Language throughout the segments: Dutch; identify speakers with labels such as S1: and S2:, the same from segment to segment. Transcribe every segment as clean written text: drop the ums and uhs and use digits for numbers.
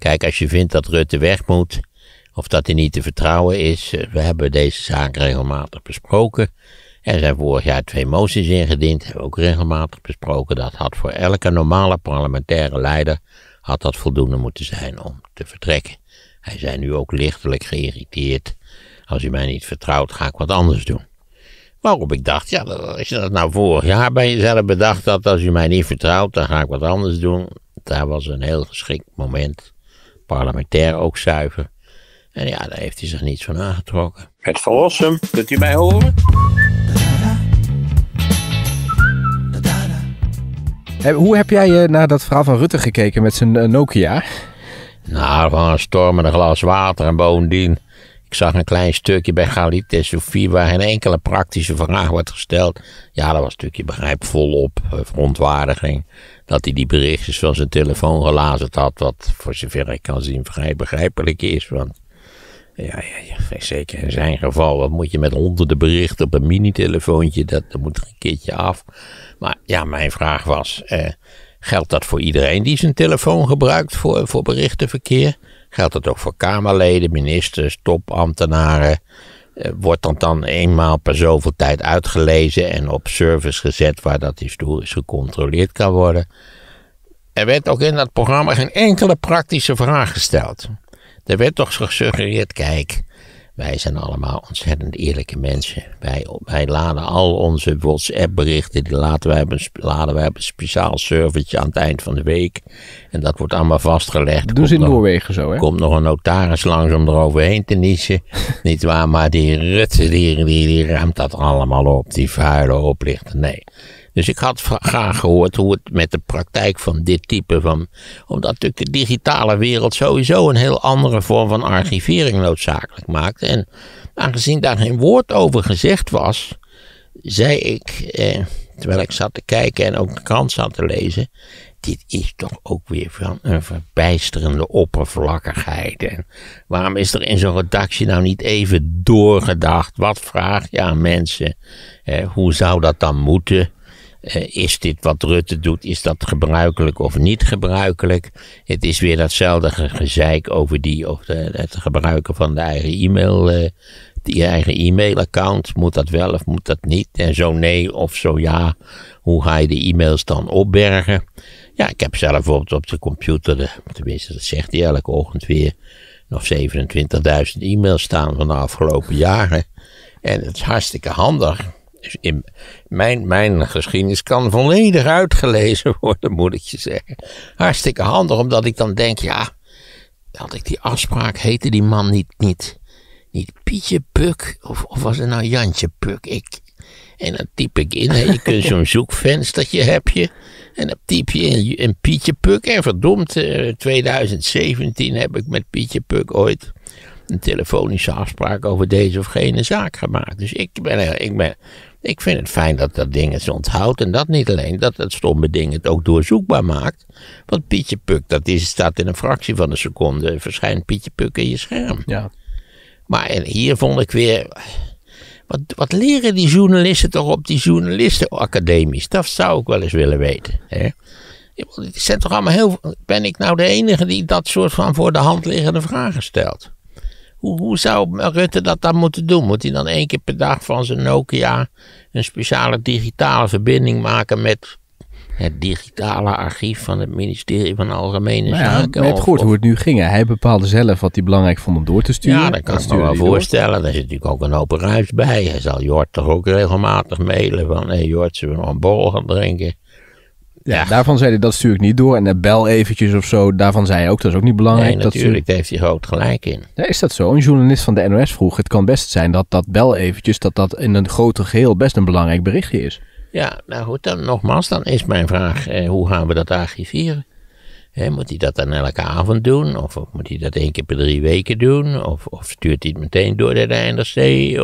S1: Kijk, als je vindt dat Rutte weg moet, of dat hij niet te vertrouwen is, we hebben deze zaak regelmatig besproken. Er zijn vorig jaar 2 moties ingediend, hebben we ook regelmatig besproken. Dat had voor elke normale parlementaire leider had dat voldoende moeten zijn om te vertrekken. Hij zei nu ook lichtelijk geïrriteerd. Als u mij niet vertrouwt, ga ik wat anders doen. Waarop ik dacht, ja, als je dat nou vorig jaar bij jezelf bedacht had, als u mij niet vertrouwt, dan ga ik wat anders doen. Daar was een heel geschikt moment. Parlementair ook zuiver. En ja, daar heeft hij zich niets van aangetrokken. Het Verlossum, kunt u mij horen?
S2: Hoe heb jij naar dat verhaal van Rutte gekeken met zijn Nokia?
S1: Nou, van een storm met een glas water en bovendien. Ik zag een klein stukje bij Galit en Sofie waar geen enkele praktische vraag wordt gesteld. Ja, dat was een stukje begrijp volop verontwaardiging. Dat hij die berichtjes van zijn telefoon gelazerd had, wat voor zover ik kan zien vrij begrijpelijk is. Want ja, zeker in zijn geval, wat moet je met honderden berichten op een mini-telefoontje, dat moet er een keertje af. Maar ja, mijn vraag was, geldt dat voor iedereen die zijn telefoon gebruikt voor berichtenverkeer? Geldt dat ook voor Kamerleden, ministers, topambtenaren? Wordt dat dan eenmaal per zoveel tijd uitgelezen en op service gezet waar dat historisch gecontroleerd kan worden? Er werd ook in dat programma geen enkele praktische vraag gesteld. Er werd toch gesuggereerd, kijk, wij zijn allemaal ontzettend eerlijke mensen. Wij laden al onze WhatsApp-berichten, die laden wij op een speciaal servertje aan het eind van de week. En dat wordt allemaal vastgelegd.
S2: Dat doen ze in Noorwegen zo, hè?
S1: Er komt nog een notaris langs om eroverheen te niezen. Niet waar, maar die Rutte, die ruimt dat allemaal op. Die vuile oplichter, nee. Dus ik had graag gehoord hoe het met de praktijk van dit type van, omdat natuurlijk de digitale wereld sowieso een heel andere vorm van archivering noodzakelijk maakt. En aangezien daar geen woord over gezegd was, zei ik, terwijl ik zat te kijken en ook de krant zat te lezen, dit is toch ook weer van een verbijsterende oppervlakkigheid. En waarom is er in zo'n redactie nou niet even doorgedacht? Wat vraag je aan mensen? Hoe zou dat dan moeten? Is dit wat Rutte doet, is dat gebruikelijk of niet gebruikelijk? Het is weer datzelfde gezeik over het gebruiken van de eigen e-mailaccount. Moet dat wel of moet dat niet? En zo nee of zo ja. Hoe ga je de e-mails dan opbergen? Ja, ik heb zelf bijvoorbeeld op de computer, tenminste dat zegt hij elke ochtend weer, nog 27.000 e-mails staan van de afgelopen jaren. En het is hartstikke handig. Dus in mijn geschiedenis kan volledig uitgelezen worden, moet ik je zeggen. Hartstikke handig, omdat ik dan denk, ja, had ik die afspraak, heette die man niet Pietje Puk, of was het nou Jantje Puk? En dan typ ik in, je kunt zo'n zoekvenstertje heb je, en dan typ je in Pietje Puk, en verdomd, 2017 heb ik met Pietje Puk ooit een telefonische afspraak over deze of gene zaak gemaakt. Dus ik vind het fijn dat dat ding het onthoudt. En dat niet alleen, dat het stomme ding het ook doorzoekbaar maakt. Want Pietje Puk, staat in een fractie van een seconde, verschijnt Pietje Puk in je scherm.
S2: Ja. Maar
S1: hier vond ik weer, wat leren die journalisten toch op die journalistenacademies? Dat zou ik wel eens willen weten. Hè? Het zijn toch allemaal ben ik nou de enige die dat soort van voor de hand liggende vragen stelt? Hoe zou Rutte dat dan moeten doen? Moet hij dan 1 keer per dag van zijn Nokia een speciale digitale verbinding maken met het digitale archief van het ministerie van Algemene Zaken?
S2: Maar je hebt gehoord hoe het nu ging. Hij bepaalde zelf wat hij belangrijk vond om door te sturen.
S1: Ja, dat kan ik me wel voorstellen. Daar zit natuurlijk ook een hoop ruis bij. Hij zal Jort toch ook regelmatig mailen van, hey Jort, zullen we nog een borrel gaan drinken?
S2: Ja, daarvan zei hij, dat stuur ik niet door. En bel eventjes of zo, daarvan zei hij ook, dat is ook niet belangrijk.
S1: Nee, natuurlijk, daar heeft hij groot gelijk in.
S2: Ja, is dat zo? Een journalist van de NOS vroeg, het kan best zijn dat bel eventjes, dat in een groter geheel best een belangrijk berichtje is. Ja, nou goed, dan nogmaals, dan is mijn vraag, hoe gaan we dat archiveren? Moet hij dat dan elke avond doen? Of moet hij dat 1 keer per 3 weken doen? Of stuurt hij het meteen door de NRC?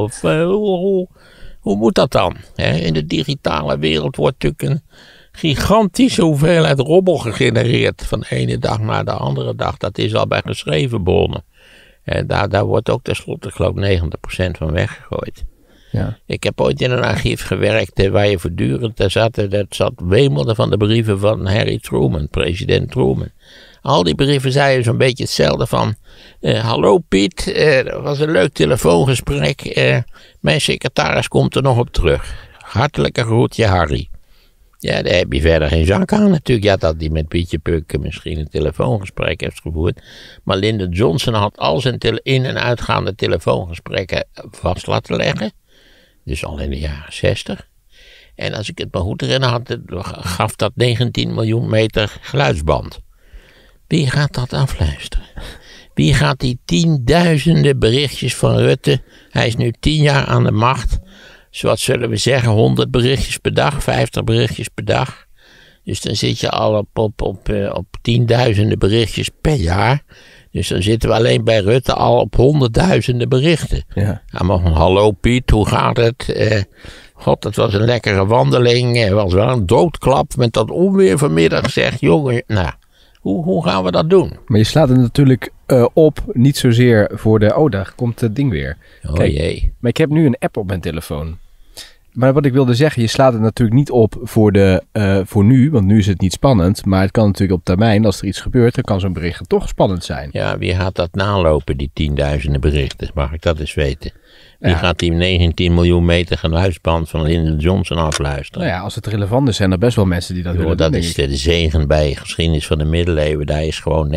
S2: Hoe moet dat dan? In de digitale wereld wordt natuurlijk een gigantische hoeveelheid rommel gegenereerd van de ene dag naar de andere dag. Dat is al bij geschreven bronnen. Daar wordt ook tenslotte, ik geloof, 90% van weggegooid. Ja. Ik heb ooit in een archief gewerkt waar je voortdurend, dat zat wemelde van de brieven van Harry Truman, president Truman.
S1: Al die brieven zeiden zo'n beetje hetzelfde van... hallo Piet, dat was een leuk telefoongesprek. Mijn secretaris komt er nog op terug. Hartelijke groetje Harry. Ja, daar heb je verder geen zak aan natuurlijk. Ja, dat hij met Pietje Puk misschien een telefoongesprek heeft gevoerd. Maar Lyndon Johnson had al zijn in- en uitgaande telefoongesprekken vast laten leggen. Dus al in de jaren 60. En als ik het me goed herinner, gaf dat 19 miljoen meter geluidsband. Wie gaat dat afluisteren? Wie gaat die tienduizenden berichtjes van Rutte? Hij is nu 10 jaar aan de macht. Wat zullen we zeggen, 100 berichtjes per dag, 50 berichtjes per dag. Dus dan zit je al op tienduizenden berichtjes per jaar. Dus dan zitten we alleen bij Rutte al op honderdduizenden berichten. Ja. Maar hallo Piet, hoe gaat het? God, het was een lekkere wandeling. Het was wel een doodklap met dat onweer vanmiddag. Zeg, jongen, nou, hoe gaan we dat doen?
S2: Maar je slaat het natuurlijk op, niet zozeer voor de... Oh, daar komt het ding weer.
S1: Kijk, jee.
S2: Maar ik heb nu een app op mijn telefoon. Maar wat ik wilde zeggen, je slaat het natuurlijk niet op voor nu, want nu is het niet spannend. Maar het kan natuurlijk op termijn, als er iets gebeurt, dan kan zo'n bericht toch spannend zijn.
S1: Ja, wie gaat dat nalopen, die tienduizenden berichten? Mag ik dat eens weten? Wie gaat die 19 miljoen meter geluidsband van Lyndon Johnson afluisteren?
S2: Nou ja, als het relevant is, zijn er best wel mensen die dat willen doen.
S1: Dat is de zegen bij geschiedenis van de middeleeuwen. Daar is gewoon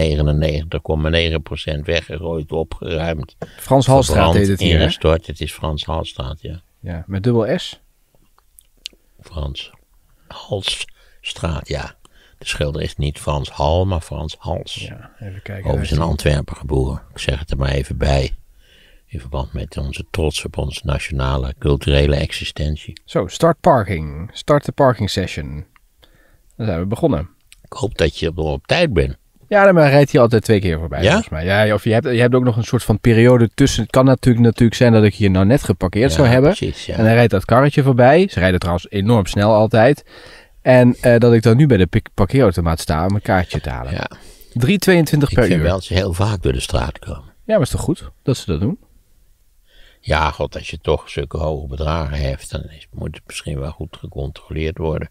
S1: 99,9% weggegooid, opgeruimd.
S2: Frans Halstraat heet het hier,
S1: ingestort. Het is Frans Halstraat, ja.
S2: Ja, met dubbel S?
S1: Frans Halsstraat, ja. De schilder is niet Frans Hal, maar Frans Hals.
S2: Ja, even kijken.
S1: Overigens in Antwerpen geboren. Ik zeg het er maar even bij. In verband met onze trots op onze nationale culturele existentie.
S2: Zo, start parking. Start de parking session. Dan zijn we begonnen.
S1: Ik hoop dat je op tijd bent.
S2: Ja, maar hij rijdt hier altijd 2 keer voorbij, volgens mij. Ja, of je hebt ook nog een soort van periode tussen. Het kan natuurlijk zijn dat ik hier nou net geparkeerd zou hebben.
S1: Precies, ja.
S2: En dan rijdt dat karretje voorbij. Ze rijden trouwens enorm snel altijd. En dat ik dan nu bij de parkeerautomaat sta om een kaartje te halen.
S1: Ja.
S2: 3,22 per uur.
S1: Ik vind wel dat ze heel vaak door de straat komen.
S2: Ja, maar is toch goed dat ze dat doen?
S1: Ja, god, als je toch zulke hoge bedragen heeft, dan moet het misschien wel goed gecontroleerd worden.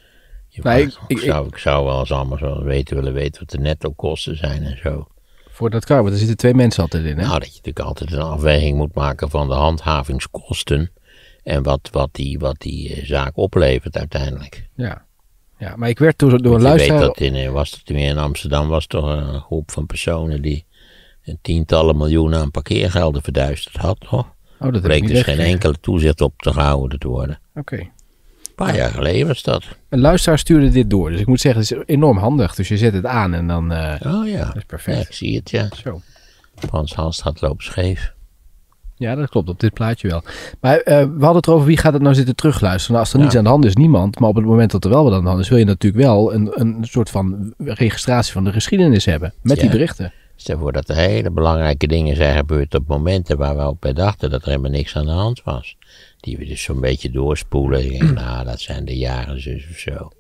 S1: Ik zou wel eens allemaal zo willen weten wat de netto kosten zijn en zo.
S2: Voor dat kar, want er zitten 2 mensen altijd in, hè?
S1: Nou, dat je natuurlijk altijd een afweging moet maken van de handhavingskosten en wat die zaak oplevert uiteindelijk.
S2: Ja, maar ik werd door een luisteraar...
S1: Je weet in Amsterdam was toch een groep van personen die tientallen miljoenen aan parkeergelden verduisterd had, toch?
S2: Oh, dat
S1: bleek dus geen enkele toezicht op te gehouden te worden.
S2: Oké.
S1: Een paar jaar geleden was dat.
S2: Een luisteraar stuurde dit door, dus ik moet zeggen, het is enorm handig. Dus je zet het aan en dan...
S1: oh ja.
S2: Dat is perfect.
S1: Ja, ik zie het, ja.
S2: Zo.
S1: Frans Halstraat loopt scheef.
S2: Ja, dat klopt, op dit plaatje wel. Maar we hadden het erover, wie gaat het nou zitten terugluisteren? Nou, als er niets aan de hand is, niemand. Maar op het moment dat er wel wat aan de hand is, wil je natuurlijk wel een soort van registratie van de geschiedenis hebben. Met die berichten.
S1: Stel voor dat er hele belangrijke dingen zijn gebeurd op momenten waar we op dachten dat er helemaal niks aan de hand was. Die we dus zo'n beetje doorspoelen. Nou, dat zijn de jaren zus of zo.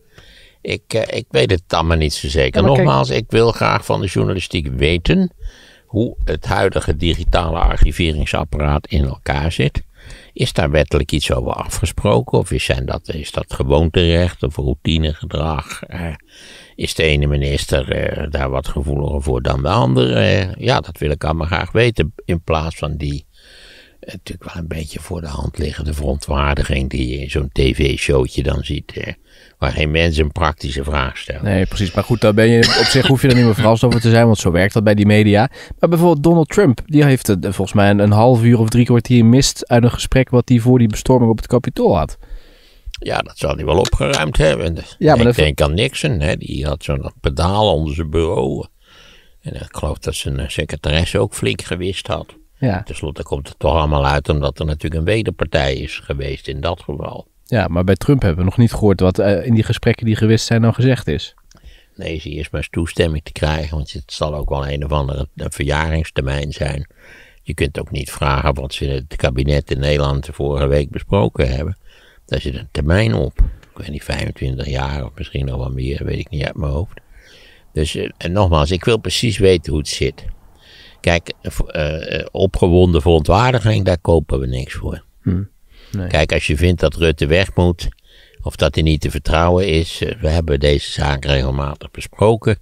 S1: Ik weet het allemaal niet zo zeker. Ja, nogmaals, ik wil graag van de journalistiek weten hoe het huidige digitale archiveringsapparaat in elkaar zit. Is daar wettelijk iets over afgesproken? Of is dat gewoonterecht of routinegedrag? Is de ene minister daar wat gevoeliger voor dan de andere? Ja, dat wil ik allemaal graag weten. In plaats van die natuurlijk wel een beetje voor de hand liggende verontwaardiging die je in zo'n tv-showtje dan ziet. Waar geen mens een praktische vraag stelt.
S2: Nee, precies. Maar goed, daar ben je, op zich hoef je er niet meer verrast over te zijn, want zo werkt dat bij die media. Maar bijvoorbeeld Donald Trump, die heeft volgens mij een half uur of 3 kwartier mist uit een gesprek wat hij voor die bestorming op het Capitool had.
S1: Ja, dat zal hij wel opgeruimd hebben.
S2: Ja, maar
S1: ik denk aan Nixon, die had zo'n pedaal onder zijn bureau. En ik geloof dat zijn secretaresse ook flink gewist had.
S2: Ja.
S1: Ten slotte komt het toch allemaal uit omdat er natuurlijk een wederpartij is geweest in dat geval.
S2: Ja, maar bij Trump hebben we nog niet gehoord wat in die gesprekken die gewist zijn nou gezegd is.
S1: Nee, ze eerst maar eens toestemming te krijgen, want het zal ook wel een of andere verjaringstermijn zijn. Je kunt ook niet vragen wat ze in het kabinet in Nederland vorige week besproken hebben. Daar zit een termijn op. Ik weet niet, 25 jaar of misschien nog wel meer, weet ik niet uit mijn hoofd. Dus en nogmaals, ik wil precies weten hoe het zit. Kijk, opgewonden verontwaardiging, daar kopen we niks voor.
S2: Nee.
S1: Kijk, als je vindt dat Rutte weg moet, of dat hij niet te vertrouwen is, we hebben deze zaak regelmatig besproken.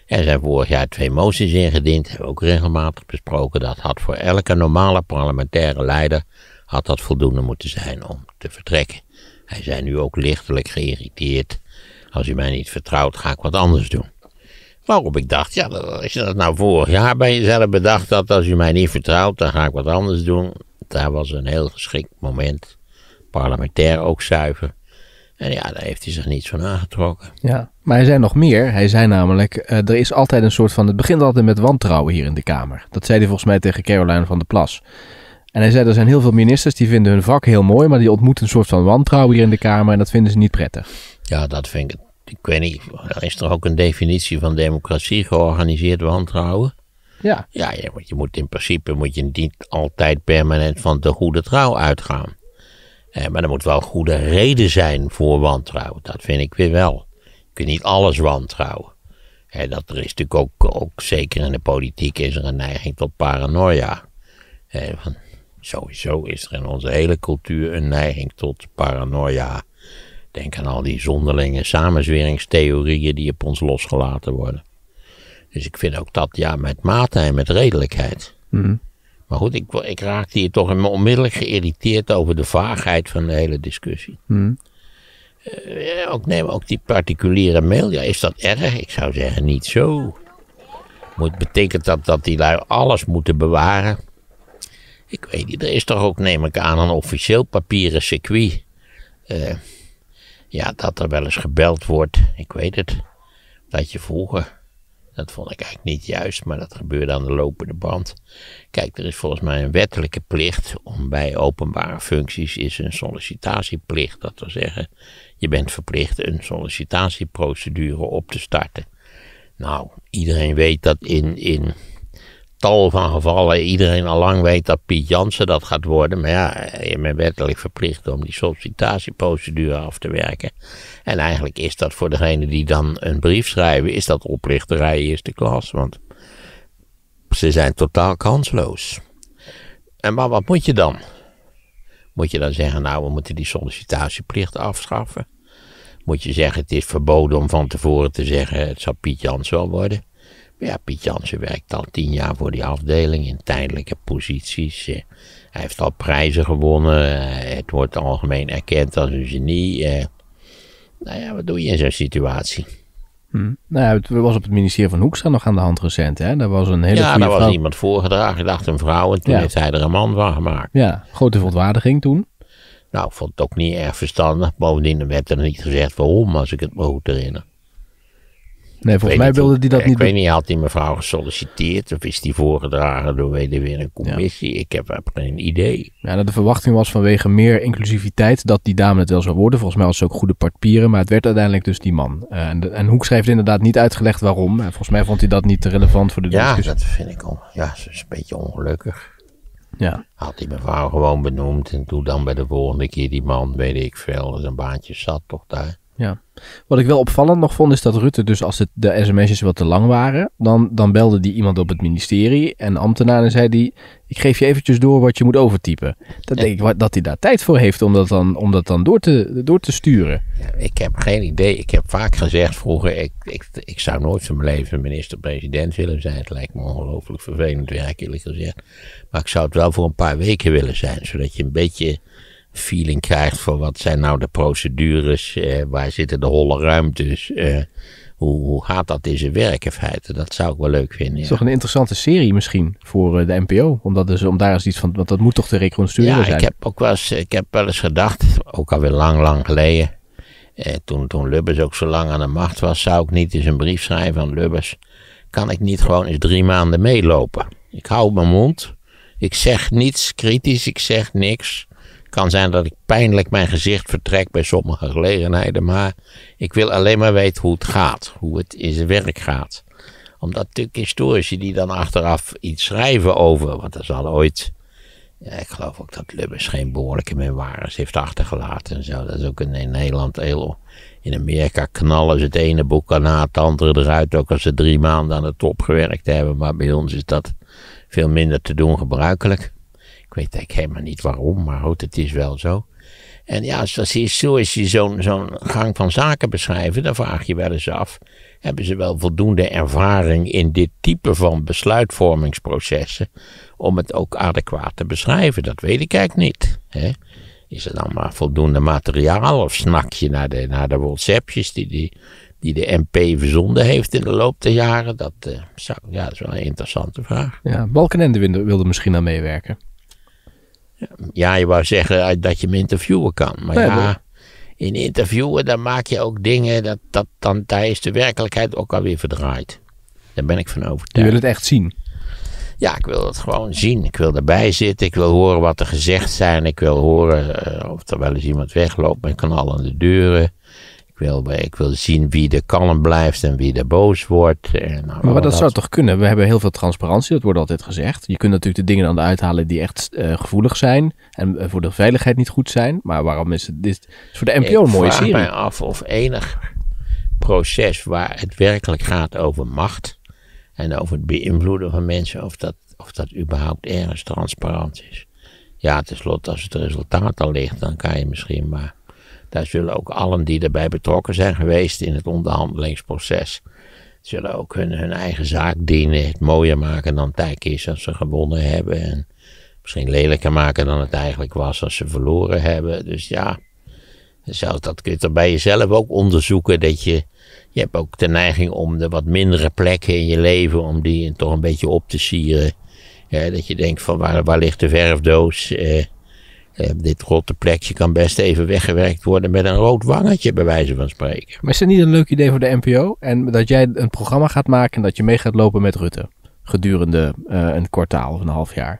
S1: Er zijn vorig jaar 2 moties ingediend, hebben we ook regelmatig besproken. Dat had voor elke normale parlementaire leider had dat voldoende moeten zijn om te vertrekken. Hij zei nu ook lichtelijk geïrriteerd. Als u mij niet vertrouwt, ga ik wat anders doen. Waarop ik dacht, ja, als je dat nou vorig jaar bij jezelf bedacht had, als u mij niet vertrouwt, dan ga ik wat anders doen. Daar was een heel geschikt moment. Parlementair ook zuiver. En ja, daar heeft hij zich niets van aangetrokken.
S2: Ja, maar hij zei nog meer. Hij zei namelijk, er is altijd een soort van, het begint altijd met wantrouwen hier in de Kamer. Dat zei hij volgens mij tegen Caroline van der Plas. En hij zei, er zijn heel veel ministers die vinden hun vak heel mooi, maar die ontmoeten een soort van wantrouwen hier in de Kamer en dat vinden ze niet prettig.
S1: Ja, dat vind ik weet niet, is er ook een definitie van democratie, georganiseerd wantrouwen?
S2: Ja.
S1: Ja, je moet in principe niet altijd permanent van de goede trouw uitgaan. Maar er moet wel goede reden zijn voor wantrouwen. Dat vind ik weer wel. Je kunt niet alles wantrouwen. Dat er is natuurlijk ook zeker in de politiek is er een neiging tot paranoia. Sowieso is er in onze hele cultuur een neiging tot paranoia. Denk aan al die zonderlinge samenzweringstheorieën die op ons losgelaten worden. Dus ik vind ook dat ja, met mate en met redelijkheid.
S2: Mm.
S1: Maar goed, ik raakte hier toch onmiddellijk geïrriteerd over de vaagheid van de hele discussie.
S2: Mm.
S1: Ook die particuliere mail, ja, is dat erg? Ik zou zeggen niet zo. Betekent dat die lui alles moeten bewaren? Ik weet niet, er is toch ook, neem ik aan, een officieel papieren circuit. Dat er wel eens gebeld wordt, ik weet het. Dat je vroeger, dat vond ik eigenlijk niet juist, maar dat gebeurde aan de lopende band. Kijk, er is volgens mij een wettelijke plicht om bij openbare functies is een sollicitatieplicht. Dat wil zeggen, je bent verplicht een sollicitatieprocedure op te starten. Nou, iedereen weet dat in tal van gevallen iedereen al lang weet dat Piet Jansen dat gaat worden. Maar ja, je bent wettelijk verplicht om die sollicitatieprocedure af te werken. En eigenlijk is dat voor degene die dan een brief schrijven, is dat oplichterij eerste klas. Want ze zijn totaal kansloos. Maar wat moet je dan? Moet je dan zeggen, nou, we moeten die sollicitatieplicht afschaffen? Moet je zeggen, het is verboden om van tevoren te zeggen, het zal Piet Jansen wel worden? Maar ja, Piet Jansen werkt al 10 jaar voor die afdeling in tijdelijke posities. Hij heeft al prijzen gewonnen. Het wordt algemeen erkend als een genie. Wat doe je in zo'n situatie?
S2: Het was op het ministerie van Hoekstra nog aan de hand recent. Hè? Daar was een hele goede
S1: daar
S2: vrouw.
S1: Was iemand voorgedragen. Ik dacht een vrouw en toen heeft hij er een man van gemaakt.
S2: Ja, grote verontwaardiging toen.
S1: Nou, ik vond het ook niet erg verstandig. Bovendien werd er niet gezegd waarom, als ik het me goed herinner.
S2: Nee, volgens mij wilde hij dat niet.
S1: Ik weet niet, had die mevrouw gesolliciteerd of is die voorgedragen door weer een commissie? Ja. Ik heb geen idee.
S2: Ja, de verwachting was vanwege meer inclusiviteit dat die dame het wel zou worden. Volgens mij was ze ook goede papieren, maar het werd uiteindelijk dus die man. En Hoek schreef inderdaad niet uitgelegd waarom. En volgens mij vond hij dat niet relevant voor de discussie.
S1: Ja, dat vind ik al. Ja, ze is een beetje ongelukkig.
S2: Ja.
S1: Had die mevrouw gewoon benoemd en toen dan bij de volgende keer die man, weet ik veel, dat een baantje zat toch daar.
S2: Ja. Wat ik wel opvallend nog vond is dat Rutte dus als de sms'jes wat te lang waren, dan belde die iemand op het ministerie en de ambtenaar en zei die, ik geef je eventjes door wat je moet overtypen. Dan denk ik dat hij daar tijd voor heeft om dat dan door te sturen.
S1: Ja, ik heb geen idee. Ik heb vaak gezegd vroeger, ik zou nooit van mijn leven minister-president willen zijn. Het lijkt me ongelooflijk vervelend werk, eerlijk gezegd. Maar ik zou het wel voor een paar weken willen zijn, zodat je een beetje feeling krijgt voor wat zijn nou de procedures, waar zitten de holle ruimtes, hoe gaat dat in zijn werk in feite? Dat zou ik wel leuk vinden. Ja.
S2: Het is toch een interessante serie misschien voor de NPO, om daar eens iets van, want dat moet toch te reconstrueren zijn?
S1: Ik heb wel eens gedacht, ook alweer lang geleden, toen Lubbers ook zo lang aan de macht was, zou ik niet eens een brief schrijven aan Lubbers, kan ik niet gewoon eens 3 maanden meelopen? Ik hou mijn mond, ik zeg niets kritisch, ik zeg niks. Kan zijn dat ik pijnlijk mijn gezicht vertrek bij sommige gelegenheden, maar ik wil alleen maar weten hoe het gaat, hoe het in zijn werk gaat. Omdat natuurlijk historici die dan achteraf iets schrijven over, want er zal ooit, ik geloof ook dat Lubbers geen behoorlijke memoires heeft achtergelaten en zo. Dat is ook in Nederland in Amerika knallen ze het ene boek na het andere eruit, ook als ze 3 maanden aan de top gewerkt hebben, maar bij ons is dat veel minder te doen gebruikelijk. Ik weet eigenlijk helemaal niet waarom, maar goed, het is wel zo. En ja, zoals je zo'n gang van zaken beschrijven, dan vraag je wel eens af, hebben ze wel voldoende ervaring in dit type van besluitvormingsprocessen om het ook adequaat te beschrijven? Dat weet ik eigenlijk niet. Hè? Is er dan maar voldoende materiaal of snak je naar de WhatsAppjes die de MP verzonden heeft in de loop der jaren? Dat is wel een interessante vraag.
S2: Ja, Balkenende wilde misschien aan meewerken.
S1: Ja, je wou zeggen dat je hem interviewen kan. Maar in interviewen dan maak je ook dingen, daar is de werkelijkheid ook alweer verdraaid. Daar ben ik van overtuigd.
S2: Je wil het echt zien?
S1: Ja, ik wil het gewoon zien. Ik wil erbij zitten. Ik wil horen wat er gezegd zijn. Ik wil horen of er wel eens iemand wegloopt met knallende deuren. Ik wil zien wie er kalm blijft en wie er boos wordt.
S2: Maar dat zou toch kunnen? We hebben heel veel transparantie, dat wordt altijd gezegd. Je kunt natuurlijk de dingen aan uithalen die echt gevoelig zijn en voor de veiligheid niet goed zijn. Maar waarom is het dit is voor de NPO een mooie serie?
S1: Ik vraag mij af of enig proces waar het werkelijk gaat over macht en over het beïnvloeden van mensen, of dat überhaupt ergens transparant is. Ja, tenslotte, als het resultaat al ligt, dan kan je misschien, maar daar zullen ook allen die erbij betrokken zijn geweest in het onderhandelingsproces, zullen ook hun eigen zaak dienen, het mooier maken dan het eigenlijk is als ze gewonnen hebben. En misschien lelijker maken dan het eigenlijk was als ze verloren hebben. Dus ja, dat kun je toch bij jezelf ook onderzoeken. Dat je hebt ook de neiging om de wat mindere plekken in je leven, om die toch een beetje op te sieren. Ja, dat je denkt van waar ligt de verfdoos? Dit rotte plekje kan best even weggewerkt worden met een rood wangetje, bij wijze van spreken.
S2: Maar is het niet een leuk idee voor de NPO? En dat jij een programma gaat maken en dat je mee gaat lopen met Rutte gedurende een kwartaal of een half jaar?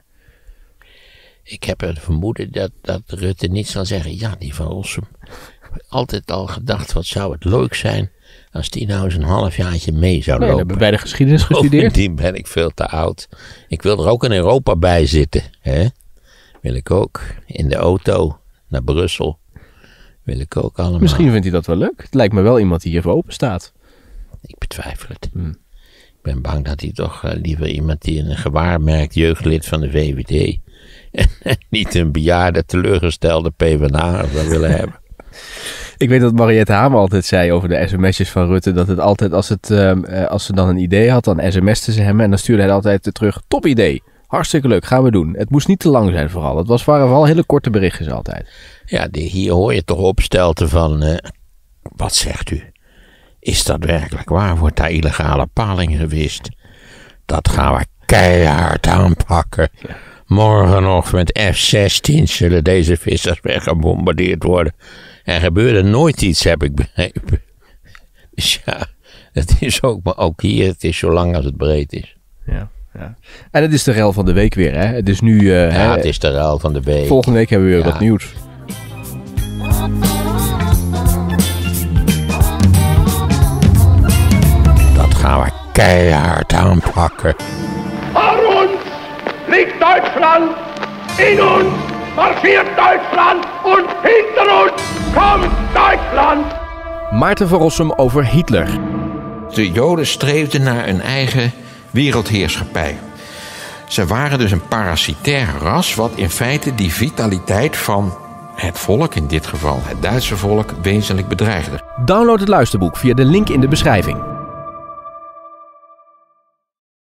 S1: Ik heb het vermoeden dat Rutte niet zal zeggen, ja, die Van Rossum. Altijd al gedacht, wat zou het leuk zijn als die nou eens een halfjaartje mee zou lopen.
S2: Hebben we bij de geschiedenis gestudeerd?
S1: Bovendien ben ik veel te oud. Ik wil er ook in Europa bij zitten. Hè? Wil ik ook. In de auto naar Brussel. Wil ik ook allemaal.
S2: Misschien vindt hij dat wel leuk. Het lijkt me wel iemand die hiervoor open staat.
S1: Ik betwijfel het. Ik ben bang dat hij toch liever iemand die een gewaarmerkt jeugdlid van de VVD en niet een bejaarde teleurgestelde PvdA zou willen hebben.
S2: Ik weet dat Mariette Hamer altijd zei over de sms'jes van Rutte, dat het altijd, als ze dan een idee had, dan sms'te ze hem en dan stuurde hij altijd terug, top idee, hartstikke leuk, gaan we doen. Het moest niet te lang zijn vooral, het waren vooral hele korte berichtjes altijd.
S1: Ja, hier hoor je toch opstelten van, wat zegt u? Is dat werkelijk waar? Wordt daar illegale paling gewist? Dat gaan we keihard aanpakken. Ja. Morgen nog met F-16 zullen deze vissers weer gebombardeerd worden. Er gebeurde nooit iets, heb ik begrepen. Dus ja, het is ook, maar ook hier, het is zo lang als het breed is.
S2: Ja. En het is de rel van de week weer, hè? Het is nu...
S1: het is de rel van de week.
S2: Volgende week hebben we weer wat nieuws.
S1: Dat gaan we keihard aanpakken.
S3: Voor ons ligt Duitsland, in ons marschiert Duitsland en hinter ons komt Duitsland.
S2: Maarten van Rossum over Hitler.
S4: De Joden streefden naar een eigen wereldheerschappij. Ze waren dus een parasitair ras wat in feite die vitaliteit van het volk, in dit geval het Duitse volk, wezenlijk bedreigde.
S2: Download het luisterboek via de link in de beschrijving.